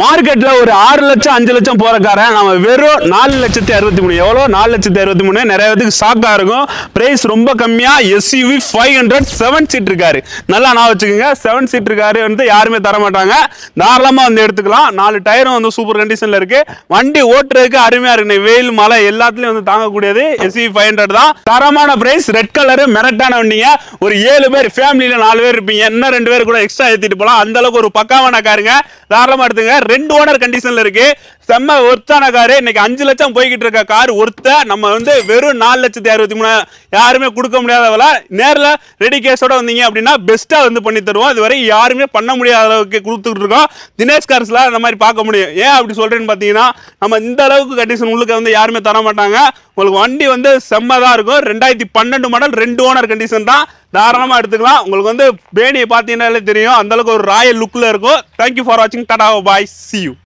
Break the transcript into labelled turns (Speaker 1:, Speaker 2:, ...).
Speaker 1: மார்க்கெட்ல ஒரு 6 லட்சம் 5 லட்சம் போற காரை நம்ம வெறும் 4,63,000 எவ்வளோ 4,63,000 நிறைய பேருக்கு ஷாக்கா இருக்கும். பிரைஸ் ரொம்ப கம்மியா SUV 500 7 சீட்டர் காரு நல்லா நான் வச்சுக்கோங்க. 7 சீட்டர் காரு வந்து யாருமே தர மாட்டாங்க. தாராளமா வந்து எடுத்துக்கலாம். 4 டயரும் வந்து சூப்பர் கண்டிஷன்ல இருக்கு. வண்டி ஓட்டுறதுக்கு அருமையா இருக்கு. வெயில் மழை எல்லாத்துலயும் வந்து தாங்கக்கூடியது SUV 500 தான். தரமான பிரைஸ். ரெட் கலர் மெரட்டான வண்டிங்க. ஒரு 7 பேர் ஃபேமிலியில 4 பேர் இருப்பீங்க. இன்னும் 2 பேர் கூட எக்ஸ்ட்ரா ஏத்திட்டு போலாம். அந்த அளவுக்கு ஒரு பக்காவான காருங்க. தாராளமா எடுத்துங்க. 2 ஓனர் கண்டிஷன்ல இருக்கு. செம்ம ஒர்த்தான காரு. இன்னைக்கு 5 லட்சம் போய்கிட்டு இருக்க கார் ஒர்த்த நம்ம வந்து வெறும் 4,63,000 யாருமே கொடுக்க முடியாதவள நேரில் ரெடி கேஸோட வந்தீங்க அப்படின்னா பெஸ்ட்டா வந்து பண்ணி தருவோம். இதுவரை யாருமே பண்ண முடியாத அளவுக்கு கொடுத்துட்டு இருக்கோம். தினேஷ் கார்ஸ்ல அந்த மாதிரி பார்க்க முடியும். ஏன் அப்படி சொல்றேன்னு பார்த்தீங்கன்னா நம்ம இந்த அளவுக்கு கண்டிஷன் உங்களுக்கு வந்து யாருமே தர மாட்டாங்க. உங்களுக்கு வண்டி வந்து செம்மதா இருக்கும். 2012 மாடல் 2 ஓனர் கண்டிஷன் தான். தாராளமா எடுத்துக்கலாம். உங்களுக்கு வந்து பேணியை பார்த்தீங்கன்னாலே தெரியும். அந்த அளவுக்கு ஒரு ராயல் லுக்ல இருக்கும். தேங்க்யூ ஃபார் வாட்சிங். டாடா பாய். see you.